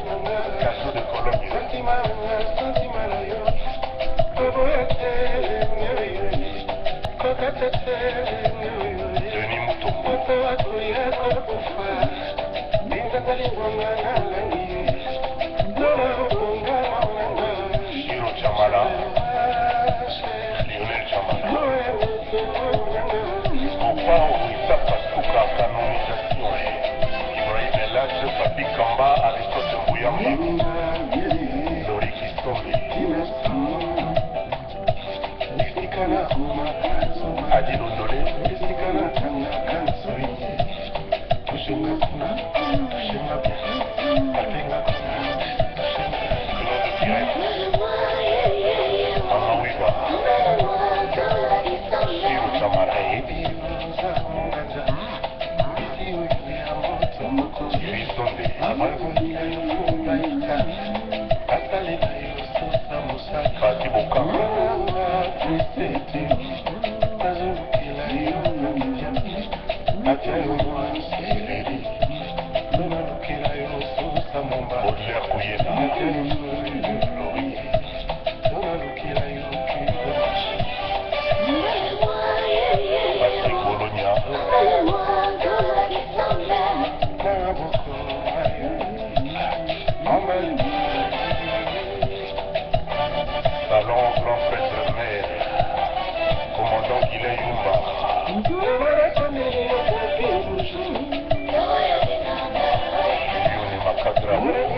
Caso de Colombia. Denis Mutombo. Shiro Chamala. Lionel Chamala. Opao Isapa Suka Canonisation. Ibrahim Elage, Papi Kamba, Aristote Bouyamba. Lori Kistombe. Adi Londole. Salon grand prêtre maire, commandant Guilain Yumba. Yoni Makadra.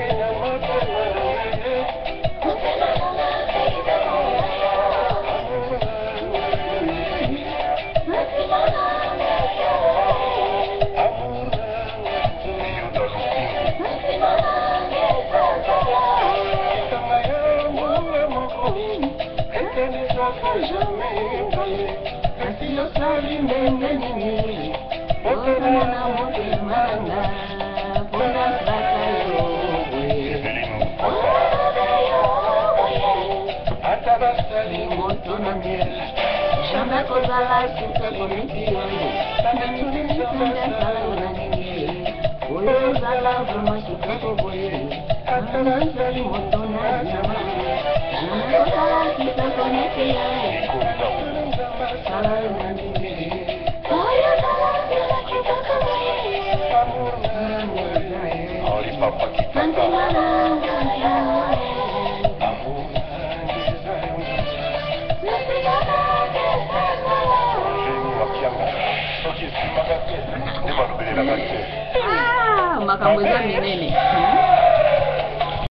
Chama coisa lá que tá bonitando. Também me diz que não é sala na ninguém. Oi, sala pra mais que tá com boi. Atrás ali montou na chama. Chama coisa lá que tá bonitando. Sala na ninguém. Oi, sala que tá com boi. Ori papa que tá. Ah, makambo eza minene.